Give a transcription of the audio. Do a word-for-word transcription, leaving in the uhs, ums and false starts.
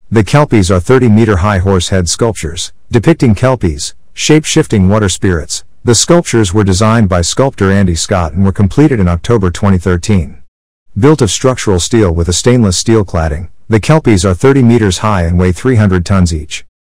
The Kelpies are thirty meter high horse-head sculptures, depicting Kelpies, shape-shifting water spirits. The sculptures were designed by sculptor Andy Scott and were completed in October twenty thirteen. Built of structural steel with a stainless steel cladding, the Kelpies are thirty meters high and weigh three hundred tons each.